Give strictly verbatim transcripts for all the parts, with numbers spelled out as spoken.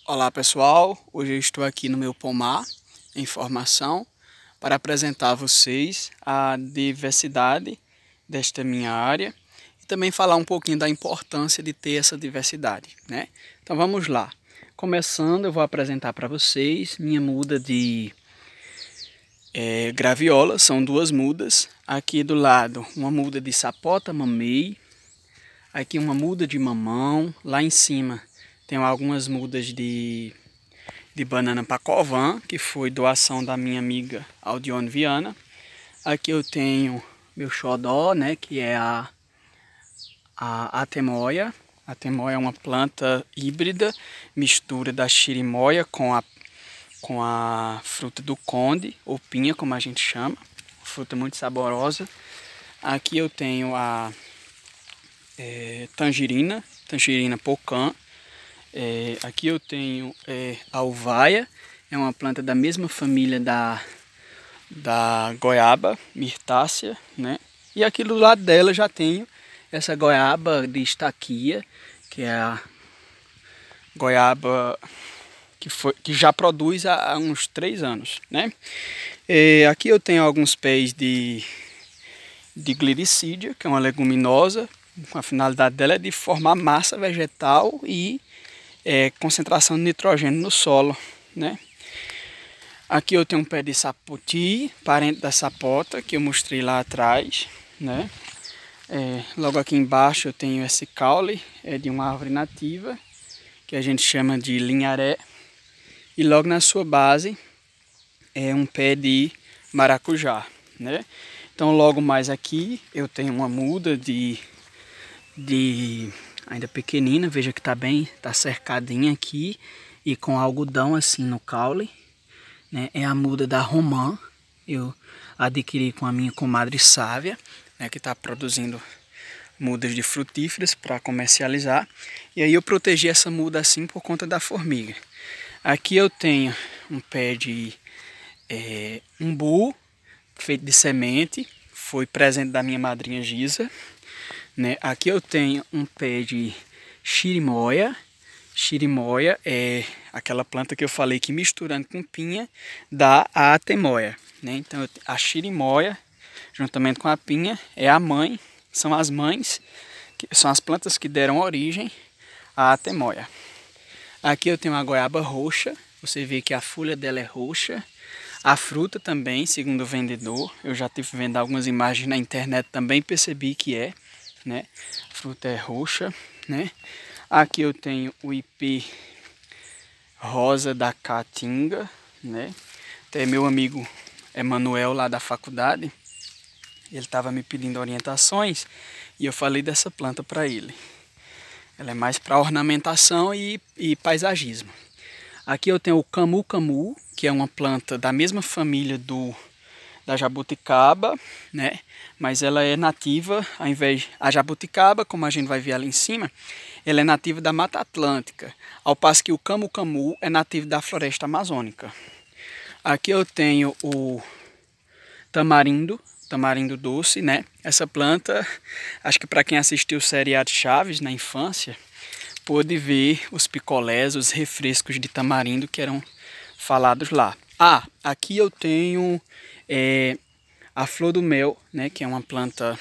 Olá pessoal, hoje eu estou aqui no meu pomar em formação para apresentar a vocês a diversidade desta minha área e também falar um pouquinho da importância de ter essa diversidade, né? Então vamos lá. Começando, eu vou apresentar para vocês minha muda de é, graviola, são duas mudas. Aqui do lado uma muda de sapota mamei, aqui uma muda de mamão, lá em cima tenho algumas mudas de, de banana pacovan, que foi doação da minha amiga Aldione Viana. Aqui eu tenho meu xodó, né, que é a, a atemoia. A atemoia é uma planta híbrida, mistura da chirimoia com a, com a fruta do conde, ou pinha, como a gente chama. Fruta muito saborosa. Aqui eu tenho a é, tangerina, tangerina pocã. É, aqui eu tenho é, a uvaia, é uma planta da mesma família da, da goiaba, mirtácea, né? E aqui do lado dela já tenho essa goiaba de estaquia, que é a goiaba que, foi, que já produz há, há uns três anos, né? É, aqui eu tenho alguns pés de, de gliricídia, que é uma leguminosa, a finalidade dela é de formar massa vegetal e É, concentração de nitrogênio no solo, né? Aqui eu tenho um pé de sapoti, parente da sapota, que eu mostrei lá atrás, né? É, logo aqui embaixo eu tenho esse caule, é de uma árvore nativa, que a gente chama de linharé. E logo na sua base é um pé de maracujá, né? Então logo mais aqui eu tenho uma muda de... de ainda pequenina, veja que tá bem, tá cercadinha aqui e com algodão assim no caule, né? É a muda da romã, eu adquiri com a minha comadre Sávia, né, que está produzindo mudas de frutíferas para comercializar, e aí eu protegi essa muda assim por conta da formiga. Aqui eu tenho um pé de é, umbu feito de semente, foi presente da minha madrinha Giza. Né? Aqui eu tenho um pé de chirimoia. Chirimoia é aquela planta que eu falei que misturando com pinha dá a atemoia. Né? Então a chirimoia, juntamente com a pinha, é a mãe, são as mães, que são as plantas que deram origem à atemoia. Aqui eu tenho a goiaba roxa, você vê que a folha dela é roxa. A fruta também, segundo o vendedor, eu já tive vendo algumas imagens na internet, também percebi que é. Né? A fruta é roxa, né? Aqui eu tenho o ipê rosa da caatinga, né? Até meu amigo Emanuel lá da faculdade, ele estava me pedindo orientações e eu falei dessa planta para ele. Ela é mais para ornamentação e, e paisagismo. Aqui eu tenho o camu-camu, que é uma planta da mesma família do da jabuticaba, né? Mas ela é nativa, ao invés a jabuticaba, como a gente vai ver ali em cima, ela é nativa da Mata Atlântica, ao passo que o camu-camu é nativo da floresta amazônica. Aqui eu tenho o tamarindo, tamarindo doce, né? Essa planta, acho que para quem assistiu o seriado Chaves na infância, pôde ver os picolés, os refrescos de tamarindo que eram falados lá. Ah, aqui eu tenho é, a flor do mel, né, que é uma planta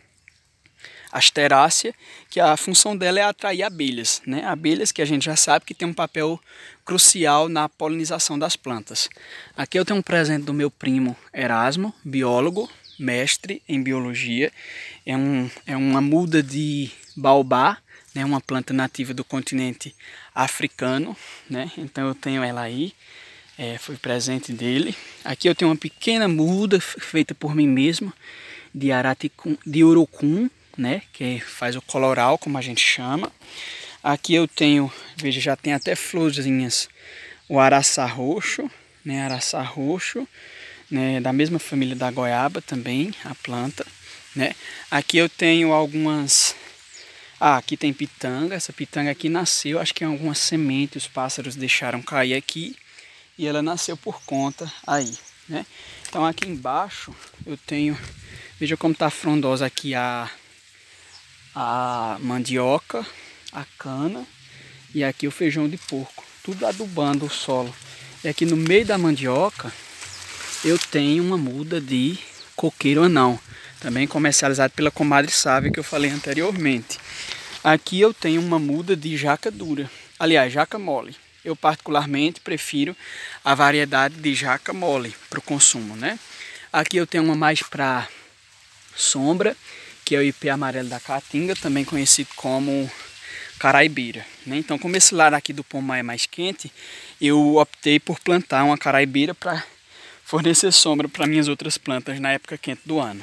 asterácea, que a função dela é atrair abelhas, né? Abelhas que a gente já sabe que tem um papel crucial na polinização das plantas. Aqui eu tenho um presente do meu primo Erasmo, biólogo, mestre em biologia. É, um, é uma muda de baobá, né, uma planta nativa do continente africano, né? Então eu tenho ela aí. É, foi presente dele. Aqui eu tenho uma pequena muda feita por mim mesmo de araticum, de urucum, né, que faz o coloral, como a gente chama. Aqui eu tenho, veja, já tem até florzinhas, o araçá roxo, né, araçá roxo, né, da mesma família da goiaba também, a planta, né. Aqui eu tenho algumas, ah, aqui tem pitanga, essa pitanga aqui nasceu, acho que em alguma semente os pássaros deixaram cair aqui. E ela nasceu por conta aí, né? Então aqui embaixo eu tenho, veja como está frondosa aqui a, a mandioca, a cana e aqui o feijão de porco. tudo adubando o solo. E aqui no meio da mandioca eu tenho uma muda de coqueiro anão, também comercializado pela Comadre Sávia, que eu falei anteriormente. Aqui eu tenho uma muda de jaca dura, aliás, jaca mole. Eu particularmente prefiro a variedade de jaca mole para o consumo, né? Aqui eu tenho uma mais para sombra, que é o ipê amarelo da caatinga, também conhecido como caraibira, né? Então, como esse lado aqui do pomar é mais quente, eu optei por plantar uma caraibira para fornecer sombra para minhas outras plantas na época quente do ano.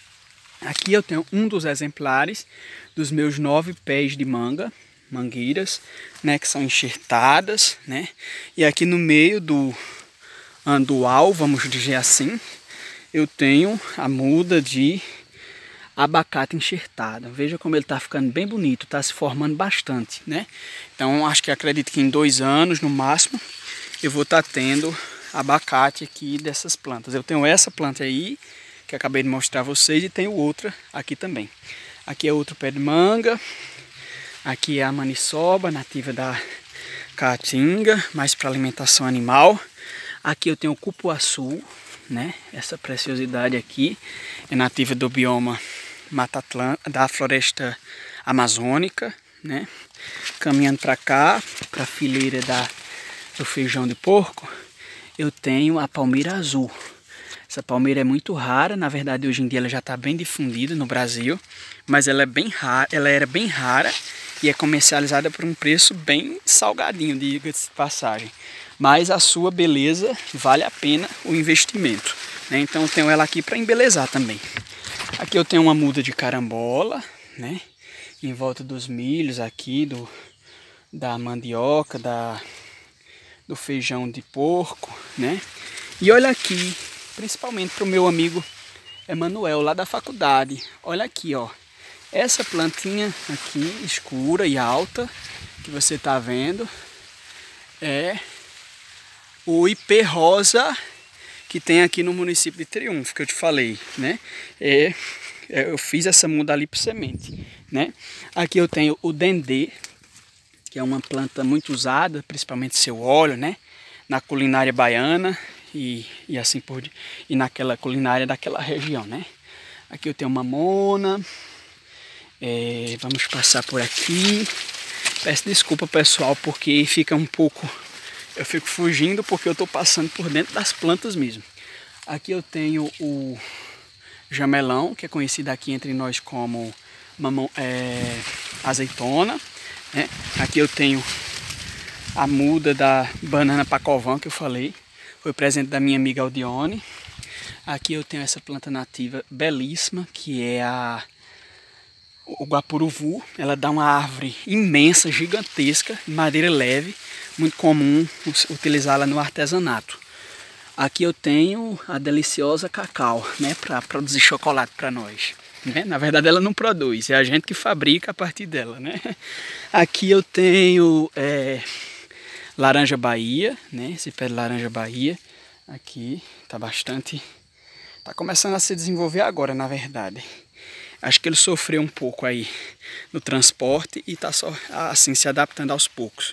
Aqui eu tenho um dos exemplares dos meus nove pés de manga, mangueiras, né, que são enxertadas, né? E aqui no meio do andual, vamos dizer assim, eu tenho a muda de abacate enxertada. Veja como ele está ficando bem bonito, está se formando bastante, né? Então acho que acredito que em dois anos no máximo eu vou estar tá tendo abacate aqui dessas plantas. Eu tenho essa planta aí que acabei de mostrar a vocês e tenho outra aqui também. Aqui é outro pé de manga. Aqui é a maniçoba, nativa da caatinga, mais para alimentação animal. Aqui eu tenho o cupuaçu, né? Essa preciosidade aqui é nativa do bioma Mata Atlântica, da floresta amazônica, né? Caminhando para cá, para a fileira da, do feijão de porco, eu tenho a palmeira azul. Essa palmeira é muito rara, na verdade hoje em dia ela já está bem difundida no Brasil, mas ela é bem rara, ela era bem rara e é comercializada por um preço bem salgadinho, diga-se de passagem. Mas a sua beleza vale a pena o investimento, né? Então eu tenho ela aqui para embelezar também. Aqui eu tenho uma muda de carambola, né? Em volta dos milhos aqui, do, da mandioca, da, do feijão de porco, né? E olha aqui, principalmente para o meu amigo Emanuel, lá da faculdade. Olha aqui, ó. Essa plantinha aqui, escura e alta, que você está vendo, é o ipê rosa que tem aqui no município de Triunfo, que eu te falei, né? É, eu fiz essa muda ali por semente, né? Aqui eu tenho o dendê, que é uma planta muito usada, principalmente seu óleo, né? Na culinária baiana e, e assim por e naquela culinária daquela região, né? Aqui eu tenho mamona. É, vamos passar por aqui. Peço desculpa, pessoal, porque fica um pouco... Eu fico fugindo porque eu estou passando por dentro das plantas mesmo. Aqui eu tenho o jamelão, que é conhecido aqui entre nós como mamão, é, azeitona, né? Aqui eu tenho a muda da banana pacovã que eu falei. Foi presente da minha amiga Aldione. Aqui eu tenho essa planta nativa belíssima, que é a... o guapuruvu. Ela dá uma árvore imensa, gigantesca, de madeira leve, muito comum utilizá-la no artesanato. Aqui eu tenho a deliciosa cacau, né, para produzir chocolate para nós, né? Na verdade ela não produz, é a gente que fabrica a partir dela, né? Aqui eu tenho é, laranja Bahia, né? Esse pé de laranja Bahia aqui está bastante, está começando a se desenvolver agora, na verdade. Acho que ele sofreu um pouco aí no transporte e está só assim se adaptando aos poucos.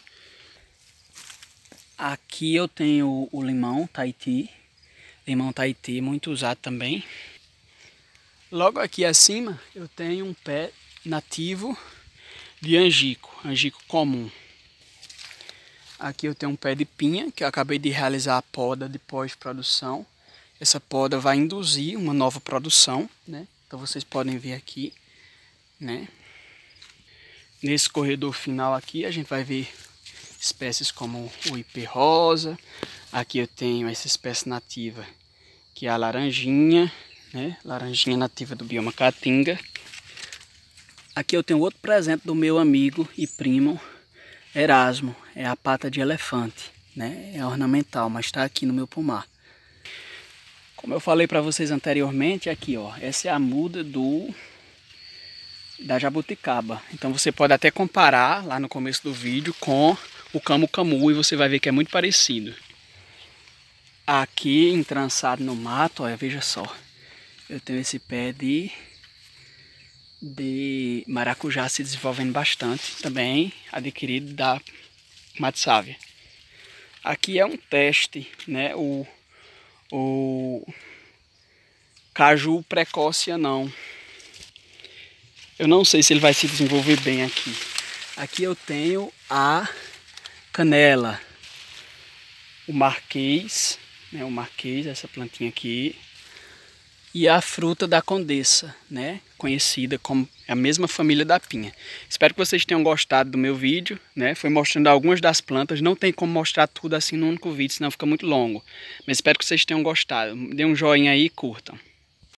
Aqui eu tenho o limão Tahiti, limão Tahiti muito usado também. Logo aqui acima eu tenho um pé nativo de angico, angico comum. Aqui eu tenho um pé de pinha que eu acabei de realizar a poda de pós-produção. Essa poda vai induzir uma nova produção, né? Então vocês podem ver aqui, né? Nesse corredor final aqui a gente vai ver espécies como o ipê rosa. Aqui eu tenho essa espécie nativa que é a laranjinha, né? Laranjinha nativa do bioma caatinga. Aqui eu tenho outro presente do meu amigo e primo Erasmo, é a pata de elefante, né? É ornamental, mas está aqui no meu pomar. Como eu falei para vocês anteriormente, aqui ó, essa é a muda do da jabuticaba. Então você pode até comparar lá no começo do vídeo com o camu-camu e você vai ver que é muito parecido. Aqui entrançado no mato, olha, veja só, eu tenho esse pé de de maracujá se desenvolvendo bastante, também adquirido da Comadre Sávia. aqui é um teste, né? O, o caju precoce não. Eu não sei se ele vai se desenvolver bem aqui. Aqui eu tenho a canela, o marquês, né? O marquês, essa plantinha aqui. E a fruta da condessa, né? Conhecida como a mesma família da pinha. Espero que vocês tenham gostado do meu vídeo, né? Foi mostrando algumas das plantas. Não tem como mostrar tudo assim num único vídeo, senão fica muito longo. Mas espero que vocês tenham gostado. Dê um joinha aí e curtam.